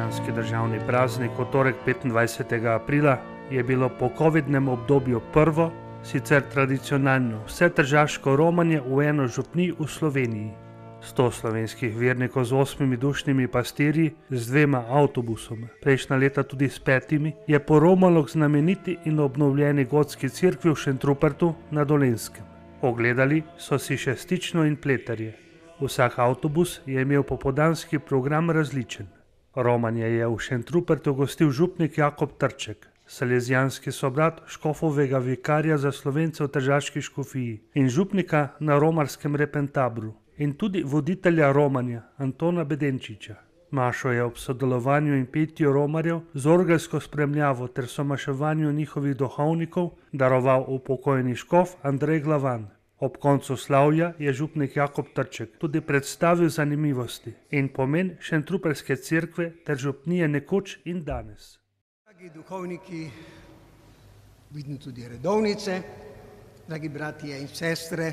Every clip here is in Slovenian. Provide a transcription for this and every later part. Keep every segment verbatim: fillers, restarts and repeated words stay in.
krščanski državni praznik v torek petindvajsetega aprila je bilo po covidnem obdobju prvo, sicer tradicionalno vsetržaško romanje v eno župnij v Sloveniji. Sto slovenskih vernikov z osmimi dušnimi pastirji, z dvema avtobusoma, prejšnja leta tudi s petimi, je poromalo k znameniti in obnovljeni gotski cerkvi v Šentrupertu na Dolenjskem. Ogledali so si še Stično in Pleterje. Vsak avtobus je imel popoldanski program različen. Romanje je v Šentrupertu gostil župnik Jakob Trček, salezijanski sobrat škofovega vikarja za Slovence v tržaški škofiji in župnika na romarskem Repentabru in tudi voditelja romanja Antona Bedenčiča. Mašo je ob sodelovanju in petju romarjev z orgelsko spremljavo ter somaševanju njihovih duhovnikov daroval upokojeni škof Andrej Glavan. Ob koncu slavja je župnik Jakob Trček tudi predstavil zanimivosti in pomen šentruperske cerkve ter župnije nekoč in danes. Dragi duhovniki, vidim tudi redovnice, dragi bratje in sestre,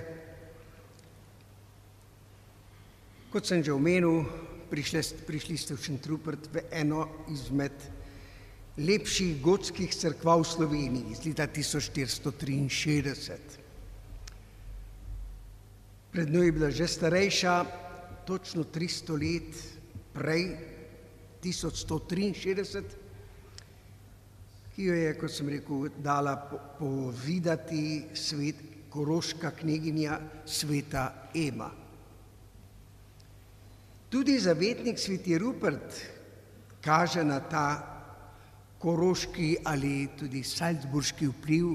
kot sem že omenil, prišli, prišli ste v Šentrupert v eno izmed lepših gotskih cerkva v Sloveniji iz leta tisoč štiristo triinšestdeset. Pred njo je bila že starejša, točno tristo let prej, tisoč sto triinšestdeset, ki jo je, kot sem rekel, dala povedati svet, koroška kneginja sveta Ema. Tudi zavetnik sveti Rupert kaže na ta koroški ali tudi salzburški vpliv.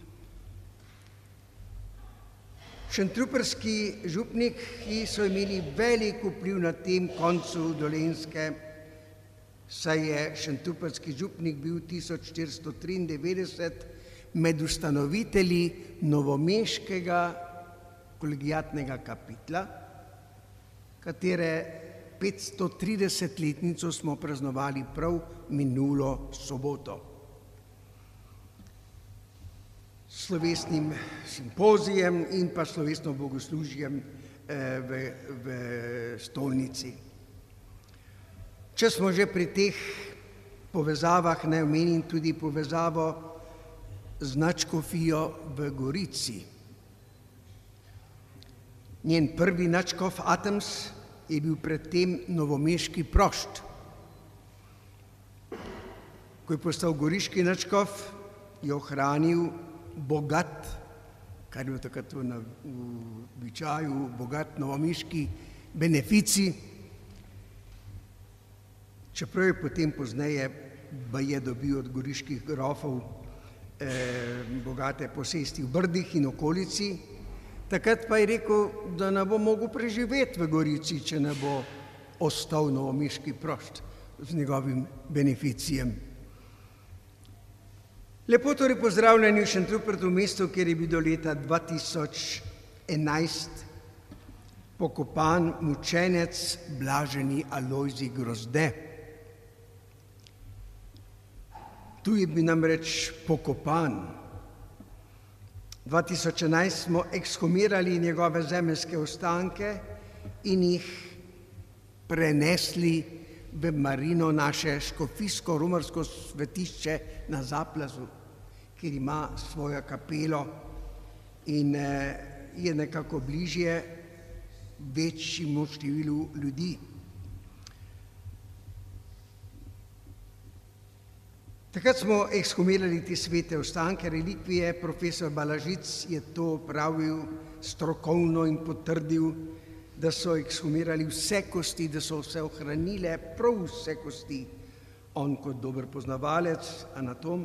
Šentrupertski župniki so imeli velik vpliv na tem koncu Dolenjske, saj je šentrupertski župnik bil tisoč štiristo triindevetdeset med ustanovitelji novomeškega kolegiatnega kapitla, katere petstotridesetletnico smo praznovali prav minulo soboto. Slovesnim simpozijem in pa slovesno bogoslužjem v, v stolnici. Če smo že pri teh povezavah, naj omenim tudi povezavo z nadškofijo v Gorici. Njen prvi nadškof Atems je bil predtem novomeški prošt. Ko je postal goriški nadškof, je ohranil bogat, kar je bilo takrat v običaju, bogat novomeški beneficij, čeprav je potem pozneje baje dobil od goriških grofov eh, bogate posesti v Brdih in okolici. Takrat pa je rekel, da ne bo mogel preživeti v Gorici, če ne bo ostal novomeški prošt z njegovim beneficijem. Lepo torej pozdravljeni v Šentrupertu, mestu, kjer je bil do leta dva tisoč enajst pokopan mučenec blaženi Alojzij Grozde. Tu je bil namreč pokopan. dva tisoč enajst smo ekshumirali njegove zemeljske ostanke in jih prenesli v marino, naše škofijsko-romarsko svetišče na Zaplazu, kjer ima svojo kapelo in je nekako bližje večjemu številu ljudi. Takrat smo ekshumirali te svete ostanke, relikvije. Profesor Balažic je to pravil strokovno in potrdil, da so ekshumirali vse kosti, da so vse ohranile, prav vse kosti. On kot dober poznavalec, anatom.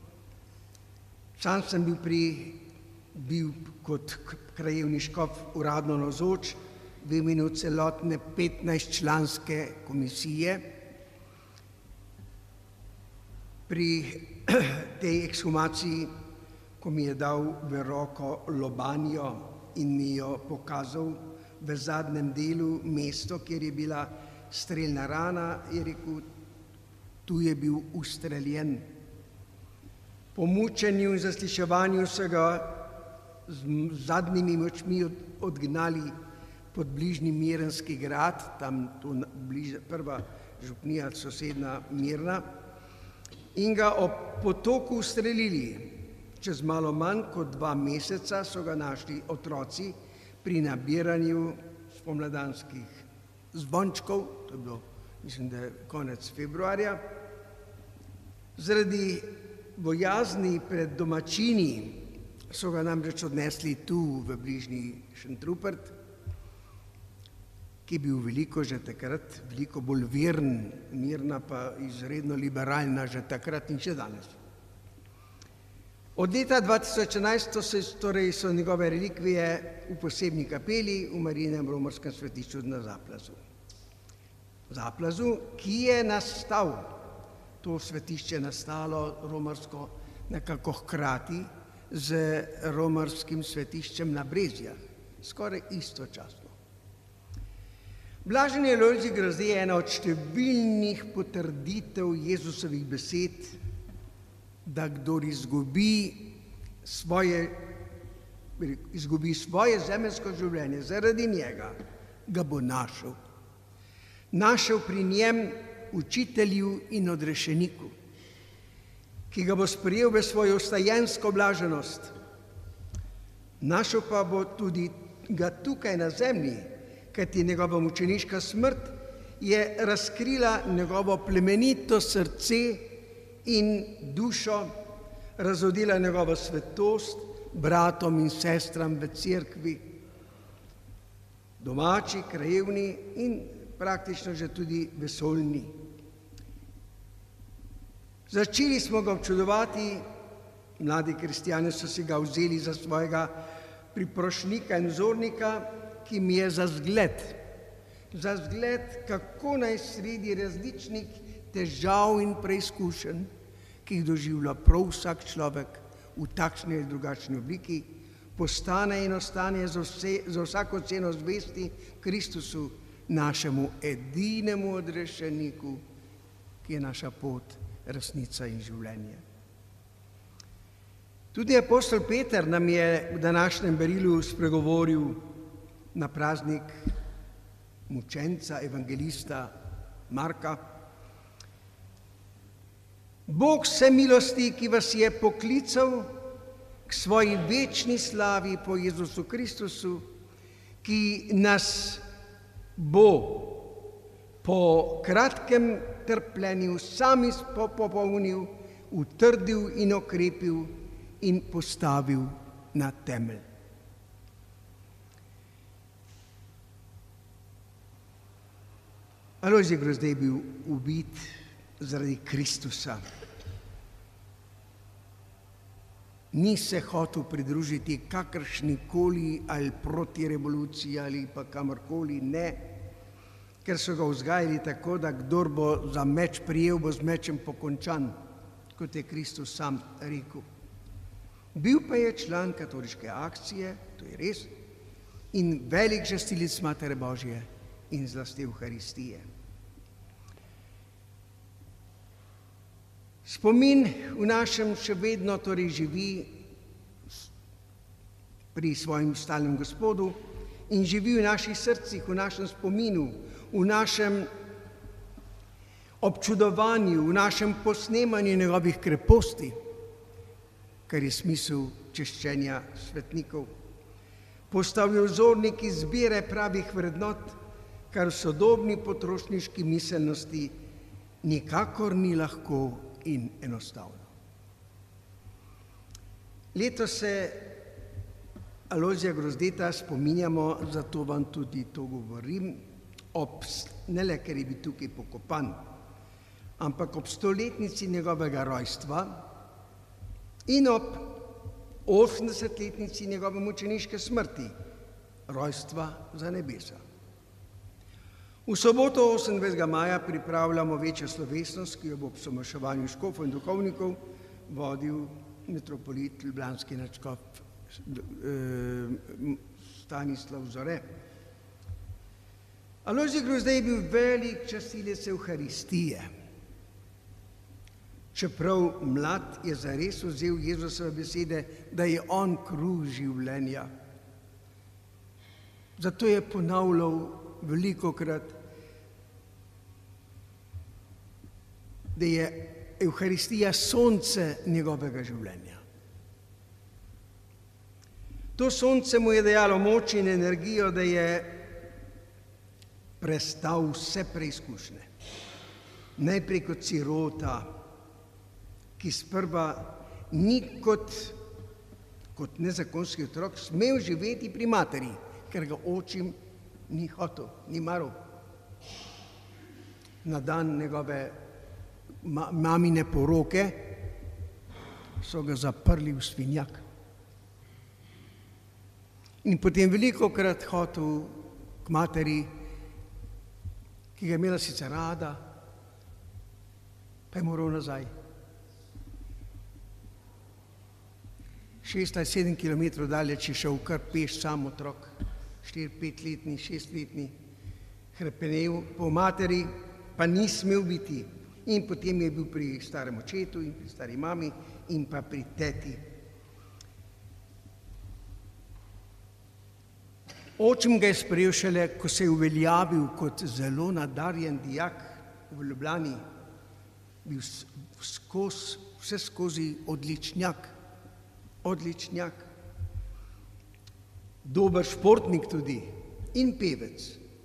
Sam sem bil, pri, bil kot krajevni škof uradno navzoč v imenu celotne petnajstčlanske komisije. Pri tej ekshumaciji, ko mi je dal v roko lobanjo in mi jo pokazal v zadnjem delu mesto, kjer je bila strelna rana, je rekel, tu je bil ustreljen. Po mučenju in zasliševanju so ga z zadnjimi močmi odgnali pod bližnji Mirenski grad, tam to bliže, prva župnija sosedna Mirna, in ga ob potoku ustrelili. Čez malo manj kot dva meseca so ga našli otroci pri nabiranju spomladanskih zvončkov, to je bilo, mislim, da je konec februarja. Zaradi bojazni pred domačini so ga namreč odnesli tu v bližnji Šentrupert, ki je bil veliko že takrat, veliko bolj veren, Mirna pa izredno liberalna že takrat in še danes. Od leta dva tisoč enajst so, torej so njegove relikvije v posebni kapeli v Marijinem romarskem svetišču na Zaplazu. Zaplazu, ki je nastal, to svetišče je nastalo romarsko nekako hkrati z romarskim svetiščem na Brezjah, skoraj istočasno. Blaženi Alojzij Grozdej je ena od številnih potrditev Jezusovih besed, da kdor izgubi svoje, izgubi svoje zemeljsko življenje zaradi njega, ga bo našel. Našel pri njem, učitelju in odrešeniku, ki ga bo sprejel v svojo ostajensko blaženost. Našel pa bo tudi ga tukaj na zemlji, kajti njegova mučeniška smrt je razkrila njegovo plemenito srce in dušo, razodila njegovo svetost bratom in sestram v cerkvi, domači, krajevni in praktično že tudi vesoljni. Začeli smo ga občudovati, mladi kristjani so si ga vzeli za svojega priprošnika in vzornika, ki mi je za zgled, za zgled, kako naj sredi različnih težav in preizkušenj, ki jih doživlja prav vsak človek v takšni ali drugačni obliki, postane in ostane za, vse, za vsako ceno zvesti Kristusu, našemu edinemu odrešeniku, ki je naša pot, resnica in življenje. Tudi apostol Peter nam je v današnjem berilu spregovoril na praznik mučenca, evangelista Marka. Bog vse milosti, ki vas je poklical k svoji večni slavi po Jezusu Kristusu, ki nas bo po kratkem trpljenju sami popolnil, utrdil in okrepil in postavil na temelj. Alojzij Grozdej je bil ubit zaradi Kristusa. Ni se hotel pridružiti kakršnikoli ali proti revoluciji ali pa kamorkoli, ne, ker so ga vzgajali tako, da kdor bo za meč prijel, bo z mečem pokončan, kot je Kristus sam rekel. Bil pa je član katoliške akcije, to je res, in velik žastilec Matere Božje in zlasti Evharistije. Spomin v našem še vedno torej živi pri svojem stalnem Gospodu in živi v naših srcih, v našem spominu, v našem občudovanju, v našem posnemanju njegovih kreposti, kar je smisel češčenja svetnikov. Postal je vzornik izbire pravih vrednot, kar v sodobni potrošniški miselnosti nikakor ni lahko in enostavno. Letos se Alojzija Grozdeta spominjamo, zato vam tudi to govorim, ob, ne le, ker je bil tukaj pokopan, ampak ob stoletnici njegovega rojstva in ob osemdesetletnici njegove mučeniške smrti, rojstva za nebesa. V soboto osemindvajsetega maja pripravljamo večjo slovesnost, ki jo bo ob somaševanju škofov in duhovnikov vodil metropolit ljubljanski nadškof Stanislav Zore. Alojzij Grozdej je bil velik častilec Evharistije. Čeprav mlad je zares vzel Jezusove besede, da je on kruh življenja. Zato je ponavljal velikokrat: da je Evharistija sonce njegovega življenja. To sonce mu je dajalo moč in energijo, da je prestal vse preizkušnje. Najprej kot sirota, ki sprva ni kot, kot nezakonski otrok smel živeti pri materi, ker ga očim ni hotel, ni maral. Na dan njegove ma, mamine poroke so ga zaprli v svinjak. In potem veliko krat hotel k materi, ki ga je imela sicer rada, pa je moral nazaj. Šest ali sedem kilometrov daleč je šel kar peš sam otrok, štiri, petletni, šestletni, hrepenel po materi, pa ni smel biti. In potem je bil pri starem očetu in pri stari mami in pa pri teti. Očim ga je sprejel šele, ko se je uveljavil kot zelo nadarjen dijak v Ljubljani, bil skozi, vse skozi odličnjak, odličnjak, dober športnik tudi in pevec.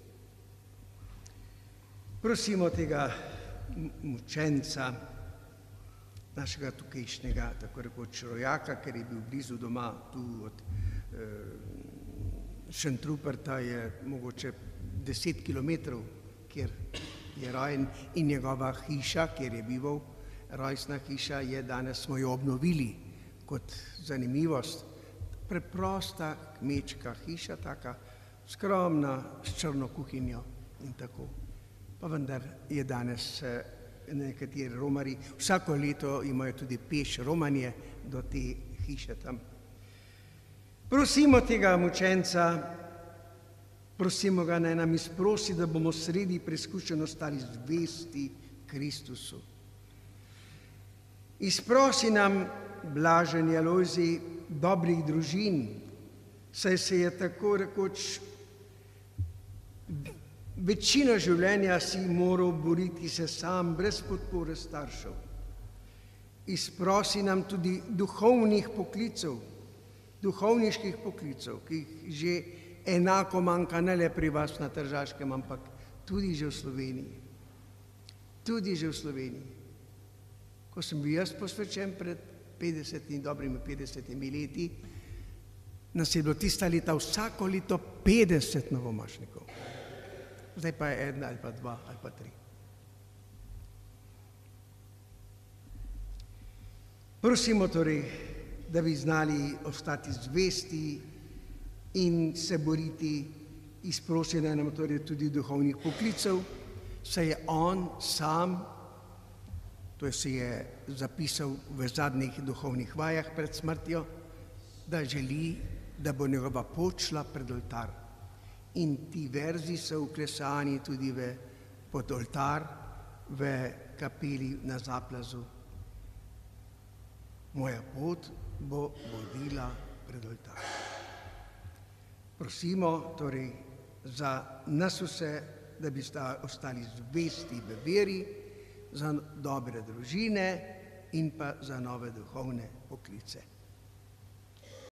Prosimo tega mučenca, našega tukajšnjega, tako rekoč rojaka, ker je bil blizu doma, tu od eh, Šentruperta je mogoče deset kilometrov, kjer je rojen, in njegova hiša, kjer je bival, rojstna hiša, je danes smo jo obnovili kot zanimivost. Preprosta kmečka hiša, taka skromna, s črno kuhinjo in tako. Pa vendar je danes nekateri romari, vsako leto imajo tudi peš romanje do te hiše tam. Prosimo tega mučenca, prosimo ga, naj nam izprosi, da bomo sredi preizkušenj ostali zvesti Kristusu. Izprosi nam, blaženi Alojzij, dobrih družin, saj se je tako rekoč večino življenja si moral boriti se sam, brez podpore staršev. Izprosi nam tudi duhovnih poklicev, duhovniških poklicev, ki jih že enako manjka ne le pri vas na Tržaškem, ampak tudi že v Sloveniji. Tudi že v Sloveniji. Ko sem bil jaz posvečen pred petdesetimi, dobrimi petdesetimi leti, nas je bilo tista leta vsako leto petdeset novomašnikov. Zdaj pa je ena ali pa dva ali pa tri. Prosimo torej, da bi znali ostati zvesti in se boriti, izprositi nam torej tudi duhovnih poklicev, saj je on sam, to se je zapisal v zadnjih duhovnih vajah pred smrtjo, da želi, da bo njegova pot šla pred oltar. In ti verzi so vklesani tudi v pod oltar, v kapeli na Zaplazu. Moja pot bo vodila pred oltar. Prosimo torej za nas vse, da bi ostali zvesti v veri, za dobre družine in pa za nove duhovne poklice.